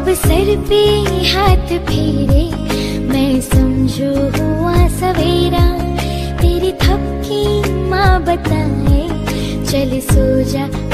Sir पे हाथ फेरे, मैं समझो हुआ सवेरा। तेरी थपकी माँ बताए, चल सो जा